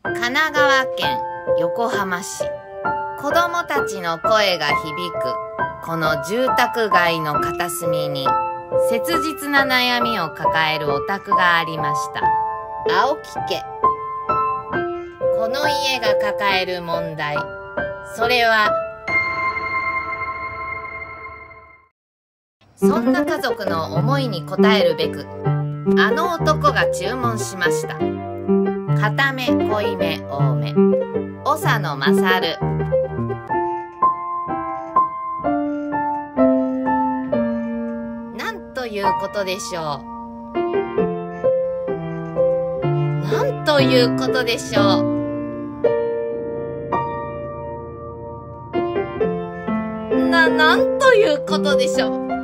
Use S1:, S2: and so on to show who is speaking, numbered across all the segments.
S1: 神奈川県横浜市。子供たちの声が響くこの住宅街の片隅に切実な悩みを抱えるお宅がありました。青木家。この家が抱える問題、それはそんな家族の思いに応えるべく、あの男が注文しました。固め、濃いめ、多め、長野勝。なんということでしょう。なんということでしょう。なんということでしょう。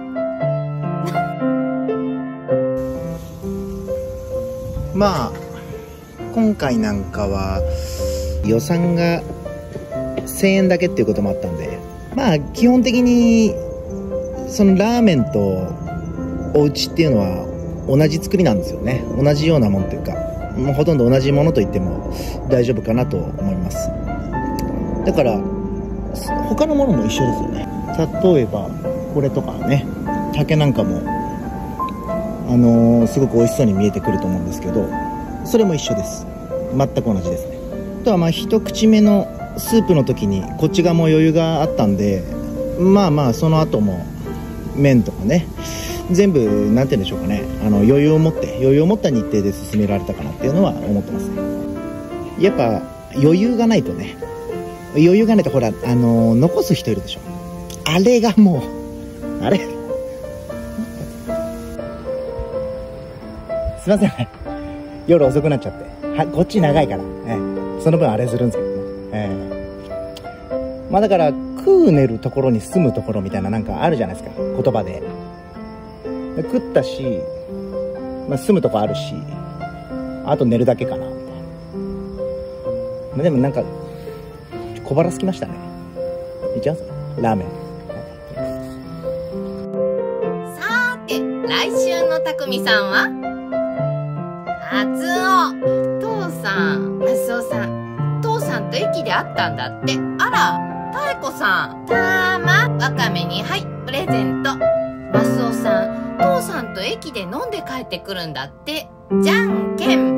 S2: まあ今回なんかは予算が1000円だけっていうこともあったんで、まあ基本的にそのラーメンとお家っていうのは同じ作りなんですよね。同じようなもんというか、もうほとんど同じものと言っても大丈夫かなと思います。だから他のものも一緒ですよね。例えばこれとかね、竹なんかもすごく美味しそうに見えてくると思うんですけど、それも一緒です。全く同じですね。あとはまあ一口目のスープの時にこっち側も余裕があったんで、まあまあその後も麺とかね、全部なんて言うんでしょうかね、余裕を持った日程で進められたかなっていうのは思ってますね。やっぱ余裕がないとほら残す人いるでしょ。あれがもうすいません、夜遅くなっちゃって、こっち長いから、その分あれするんですけどね、まあだから食う寝るところに住むところみたいななんかあるじゃないですか、言葉で。食ったし、まあ、住むとこあるし、あと寝るだけかなみたいな。まあ、でもなんか小腹空きましたね。いっちゃうんすか、ラーメン。
S1: さーて、来週のたくみさんはカツオ。父さん、マスオさん、父さんと駅で会ったんだって。あら、タエコさん、たま、わかめに、はい、プレゼント。マスオさん、父さんと駅で飲んで帰ってくるんだって。じゃんけん